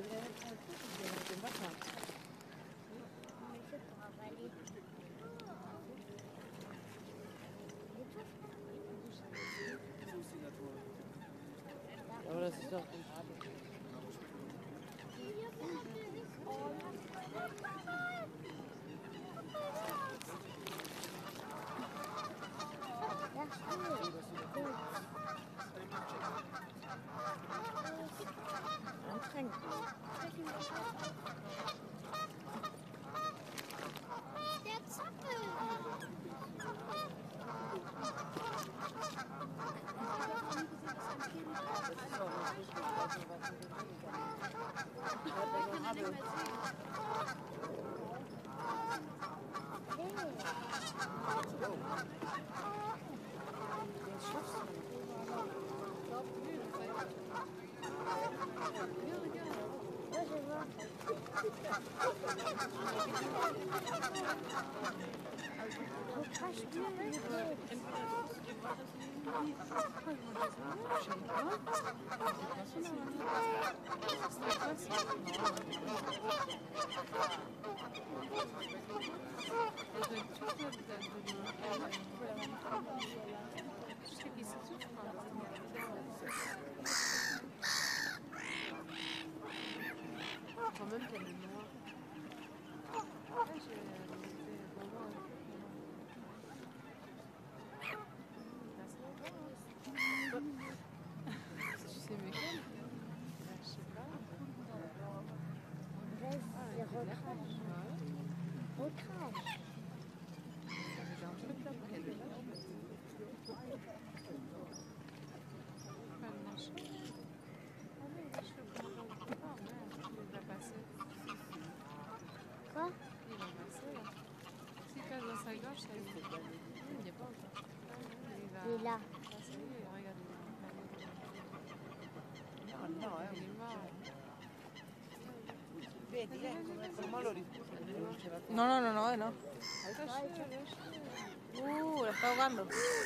pas ça. Mais c'est pour avaler. Ah, voilà, c'est ça. Un train. Quand même qu'elle est noire. Tu sais mais quelle? Je sais pas. C'est recrage. Recrage. J'ai un truc là près de là. Pas le machin. Ah non, les cheveux comment on peut pas. Merde, il va passer. Quoi? Il va passer là. S'il passe dans sa gorge, ça y est. Il n'y est pas encore. Il est là. Ah, ça y est, regarde. Il est mort. No, no. La está ahogando.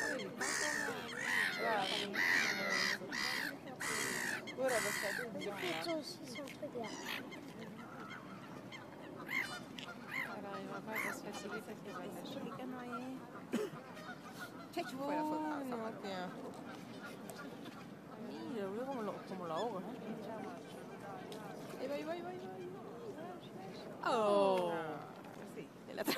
Elle n'arrivera pas à se fatiguer parce qu'elle va lâcher. No, tía. Mira, veo como la ahoga. Ahí va. Oh. El otro.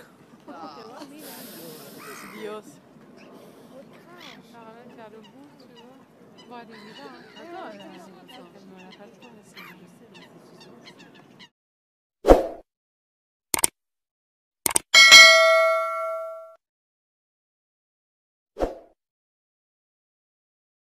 Dios. Ça ramène vers le bout, tu vois. Bon, allez, on y va. Hein. Attends,